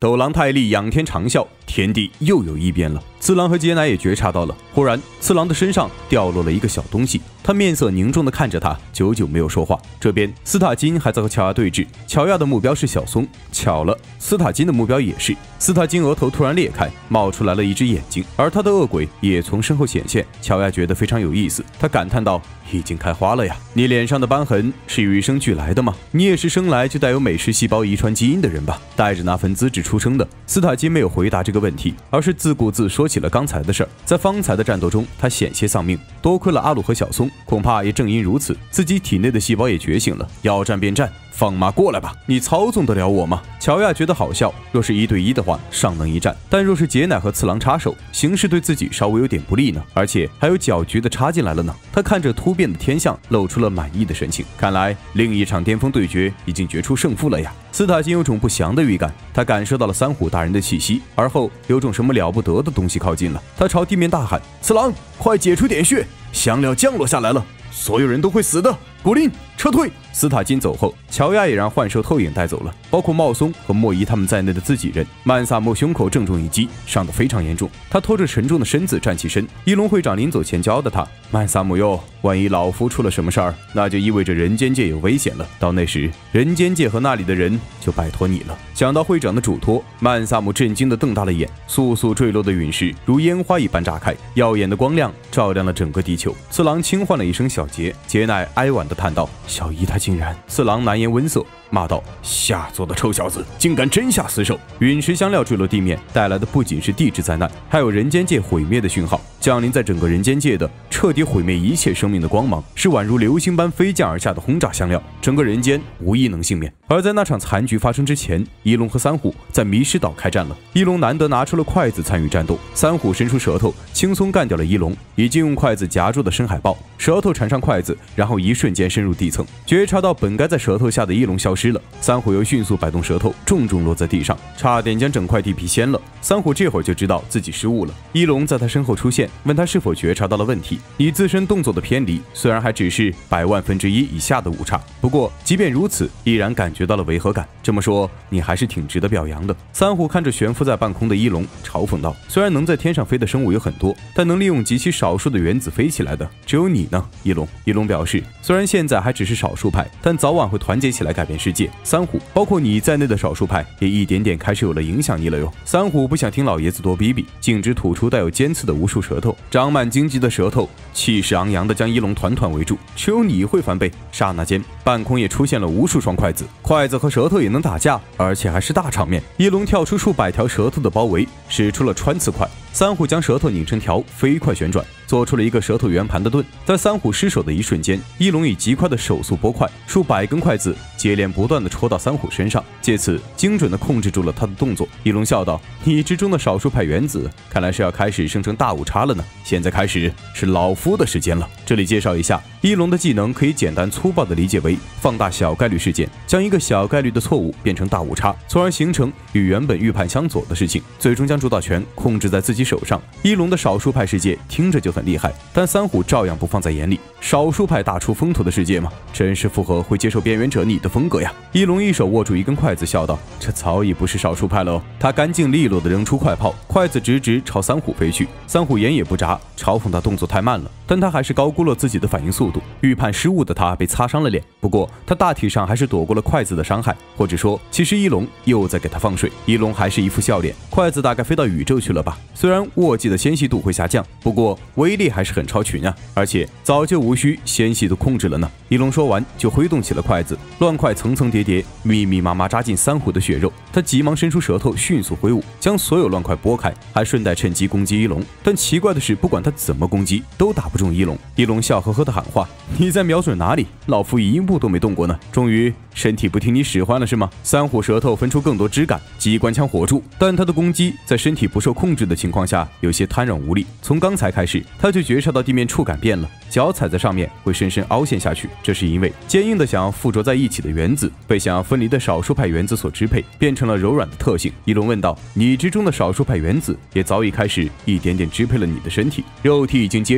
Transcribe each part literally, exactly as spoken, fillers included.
斗狼太利，仰天长啸，天地又有异变了。次郎和杰乃也觉察到了。忽然，次郎的身上掉落了一个小东西，他面色凝重地看着他，久久没有说话。这边，斯塔金还在和乔亚对峙，乔亚的目标是小松，巧了，斯塔金的目标也是。斯塔金额头突然裂开，冒出来了一只眼睛，而他的恶鬼也从身后显现。乔亚觉得非常有意思，他感叹道：“已经开花了呀！你脸上的斑痕是与生俱来的吗？你也是生来就带有美食细胞遗传基因的人吧？带着那份资质出生的。”斯塔金没有回答这个问题，而是自顾自说起了刚才的事儿。在方才的战斗中，他险些丧命，多亏了阿鲁和小松，恐怕也正因如此，自己体内的细胞也觉醒了，要战便战。放马过来吧，你操纵得了我吗？乔亚觉得好笑，若是一对一的话，尚能一战；但若是杰乃和次郎插手，形势对自己稍微有点不利呢，而且还有搅局的插进来了呢。他看着突变的天象，露出了满意的神情。看来另一场巅峰对决已经决出胜负了呀。斯塔金有种不祥的预感，他感受到了三虎大人的气息，而后有种什么了不得的东西靠近了。他朝地面大喊：“次郎，快解除点穴！香料降落下来了，所有人都会死的！古林，撤退！”斯塔金走后，乔亚也让幻兽透影带走了，包括茂松和莫伊他们在内的自己人。曼萨莫胸口正中一击，伤得非常严重。他拖着沉重的身子站起身。伊隆会长临走前教的他：“曼萨姆哟，万一老夫出了什么事儿，那就意味着人间界有危险了。到那时，人间界和那里的人就拜托你了。”想到会长的嘱托，曼萨姆震惊地瞪大了眼。簌簌坠落的陨石如烟花一般炸开，耀眼的光亮照亮了整个地球。次郎轻唤了一声小杰，杰乃哀婉地叹道：“小姨他竟然……”次郎难言温色，骂道：“下作的臭小子，竟敢真下死手！”陨石香料坠落地面，带来的不仅是地质灾难，还有人间界毁灭的讯号，降临在整个人间界的彻底毁灭一切生命的光芒，是宛如流星般飞降而下的轰炸香料，整个人间无一能幸免。而在那场残局发生之前，伊隆和三虎在迷失岛开战了。伊隆难得拿出了筷子参与战斗，三虎伸出舌头，轻松干掉了伊隆已经用筷子夹住的深海豹，舌头缠上筷子，然后一瞬间深入地层，觉察到本该在舌头下的伊隆消失了。三虎又迅速摆动舌头，重重落在地上，差点将整块地皮掀了。三虎这会儿就知道自己失误了。伊隆在他身后出现，问他是否觉察到了问题。你自身动作的偏离，虽然还只是百万分之一以下的误差，不过即便如此，依然感觉到了违和感。这么说，你还是挺值得表扬的。三虎看着悬浮在半空的伊隆，嘲讽道：“虽然能在天上飞的生物有很多，但能利用极其少数的原子飞起来的，只有你呢，伊隆。”伊隆表示，虽然现在还只是少数派，但早晚会团结起来改变世界。三虎，包括你在内的少数派，也一点点开始有了影响力了哟。三虎不想听老爷子多逼逼，径直吐出带有尖刺的无数舌头，长满荆棘的舌头气势昂扬地将伊隆团团围住。只有你会翻倍。刹那间，半空也出现了无数双筷子，筷子和舌头也能打架，而且还是大场面。伊隆跳出数百条舌头的包围，使出了穿刺筷。三虎将舌头拧成条，飞快旋转，做出了一个舌头圆盘的盾。在三虎失手的一瞬间，伊隆以极快的手速拨快，数百根筷子接连不断地戳到三虎身上，借此精准地控制住了他的动作。伊隆笑道：“你之中的少数派原子，看来是要开始生成大误差了呢。现在开始是老夫的时间了。”这里介绍一下，伊隆的技能可以简单粗暴地理解为放大小概率事件，将一个小概率的错误变成大误差，从而形成与原本预判相左的事情，最终将主导权控制在自己手上。伊隆的少数派世界听着就很厉害，但三虎照样不放在眼里。少数派大出风头的世界吗？真是符合会接受边缘者你的风格呀！伊隆一手握住一根筷子，笑道：“这早已不是少数派了哦。”他干净利落地扔出快炮，筷子直直朝三虎飞去。三虎眼也不眨，嘲讽他动作太慢了，但他还是高估了自己的反应速度。预判失误的他被擦伤了脸，不过他大体上还是躲过了筷子的伤害，或者说，其实伊隆又在给他放水。伊隆还是一副笑脸，筷子大概飞到宇宙去了吧？虽然握技的纤细度会下降，不过威力还是很超群啊，而且早就无需纤细度控制了呢。伊隆说完就挥动起了筷子，乱筷层层叠叠，密密麻麻扎进三虎的血肉。他急忙伸出舌头，迅速挥舞，将所有乱筷拨开，还顺带趁机攻击伊隆。但奇怪的是，不管他怎么攻击，都打不中伊隆。伊隆笑呵呵地喊话：“你在瞄准哪里？老夫一步都没动过呢。终于身体不听你使唤了是吗？”三虎舌头分出更多枝干，机关枪火柱，但他的攻击在身体不受控制的情况下有些瘫软无力。从刚才开始，他就觉察到地面触感变了，脚踩在上面会深深凹陷下去，这是因为坚硬的想要附着在一起的原子被想要分离的少数派原子所支配，变成了柔软的特性。伊隆问道：“你之中的少数派原子也早已开始一点点支配了你的身体，肉体已经接受不到主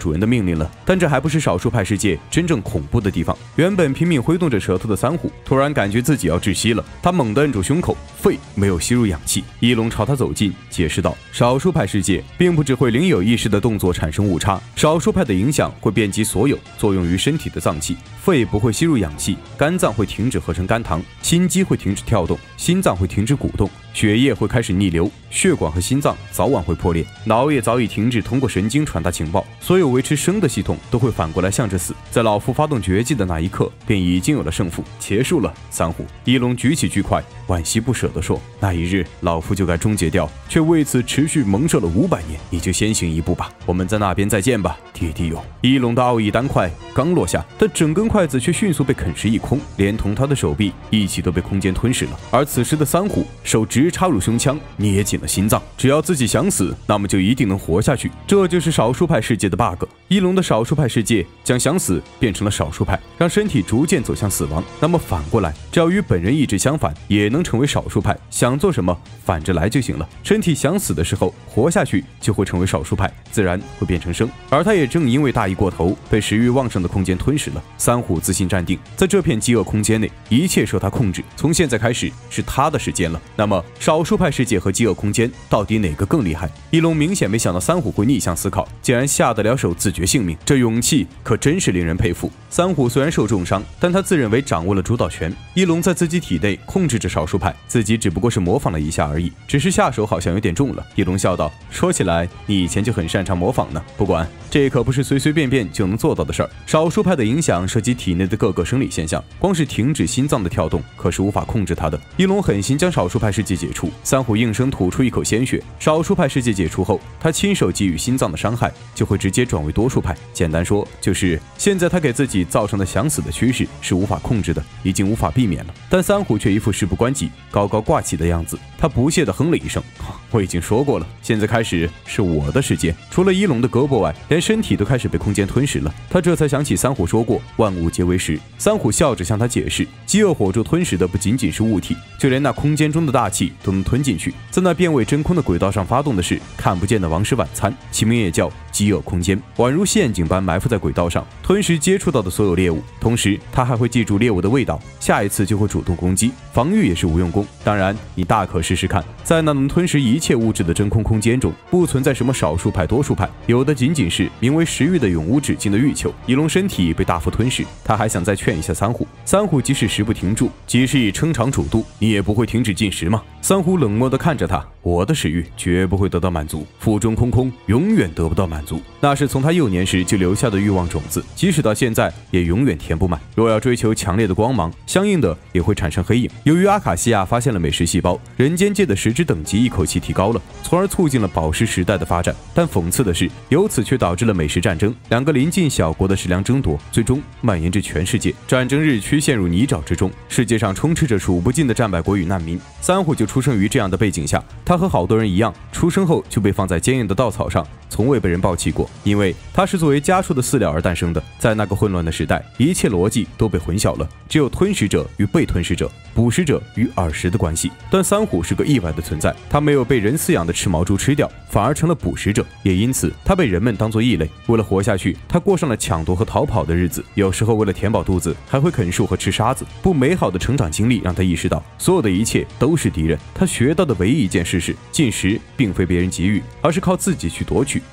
主人的命令了。但这还不是少数派世界真正恐怖的地方。原本拼命挥动着舌头的三虎，突然感觉自己要窒息了，他猛地摁住胸口，肺没有吸入氧气。一龙朝他走近，解释道：“少数派世界并不只会领有意识的动作产生误差，少数派的影响会遍及所有作用于身体的脏器。肺不会吸入氧气，肝脏会停止合成肝糖，心肌会停止跳动，心脏会停止鼓动，血液会开始逆流，血管和心脏早晚会破裂，脑也早已停止通过神经传达情报。所有维持生的系统都会反过来向着死。在老夫发动绝技的那一刻，便已经有了胜负。结束了。”三虎一龙举起巨块，惋惜不舍地说：“那一日，老夫就该终结掉，却为此持续蒙受了五百年。你就先行一步吧，我们在那边再见吧，弟弟哟。”一龙的奥义单块刚落下，但整根筷子却迅速被啃食一空，连同他的手臂一起都被空间吞噬了。而此时的三虎手直插入胸腔，捏紧了心脏。只要自己想死，那么就一定能活下去。这就是少数派世界的 bug。一龙的少数派世界将想死变成了少数派，让身体逐渐走向死亡。那么反过来，只要与本人意志相反，也能成为少数派。想做什么，反着来就行了。身体想死的时候，活下去就会成为少数派，自然会变成生。而他也正因为大意过头，被食欲旺盛的空间吞噬了。三虎自信站定，在这片饥饿空间内，一切受他控制。从现在开始是他的时间了。那么少数派世界和饥饿空间到底哪个更厉害？一龙明显没想到三虎会逆向思考，竟然下得了手自绝性命，这勇气可真是令人佩服。三虎虽然受重伤，但他自认为掌握了主导权。一龙在自己体内控制着少数派，自己只不过是模仿了一下而已，只是下手好像有点重了。一龙笑道：“说起来，你以前就很擅长模仿呢。不管，这可不是随随便便就能做到的事儿。少数派的影响涉及体内的各个生理现象，光是停止心脏的跳动，可是无法控制它的。”一龙狠心将少数派世界解除，三虎应声吐出一口鲜血。少数派世界解除后，他亲手给予心脏的伤害就会直接转为多数派。简单说，就是现在他给自己造成的想死的趋势是无法控制的，已经无法避免了。但三虎却一副事不关己、高高挂起的样子，他不屑地哼了一声：“我已经说过了，现在开始是我的时间。”除了一龙的胳膊外，连身体都开始被空间吞噬了。他这才想起三虎说过万物皆为食。三虎笑着向他解释，饥饿火柱吞噬的不仅仅是物体，就连那空间中的大气都能吞进去。在那变位真空的轨道上发动的是看不见的王室晚餐，其名也叫饥饿空间，宛如陷阱般埋伏在轨道上，吞噬接触到的所有猎物。同时他还会记住猎物的味道，下一次就会主动攻击，防御也是无用功。当然你大可试试看，在那能吞噬一切物质的真空空间中，不存在什么少数派多数派，有的仅仅是名为食欲的永无止境的欲求。一龙身体被大幅吞噬，他还想再劝一下三虎。三虎即使食不停住，即使以撑场主度，你也不会停止进食吗？三虎冷漠地看着他，我的食欲绝不会得到满足，腹中空空，永远得不到满足。那是从他幼年时就留下的欲望种子，即使到现在也永远填不满。若要追求强烈的光芒，相应的也会产生黑影。由于阿卡西亚发现了美食细胞，人间界的食指等级一口气提高了，从而促进了宝石时代的发展。但讽刺的是，由此却导致了美食战争，两个邻近小国的食粮争夺，最终蔓延至全世界。战争日趋陷入泥沼之中，世界上充斥着数不尽的战败国与难民。三虎就出生于这样的背景下，他和好多人一样，出生后就被放在坚硬的稻草上，从未被人抱起过，因为他是作为家畜的饲料而诞生的。在那个混乱的时代，一切逻辑都被混淆了，只有吞食者与被吞噬者、捕食者与饵食的关系。但三虎是个意外的存在，他没有被人饲养的赤毛猪吃掉，反而成了捕食者，也因此他被人们当作异类。为了活下去，他过上了抢夺和逃跑的日子，有时候为了填饱肚子，还会啃树和吃沙子。不美好的成长经历让他意识到，所有的一切都是敌人。他学到的唯一一件事是，进食并非别人给予，而是靠自己去夺取。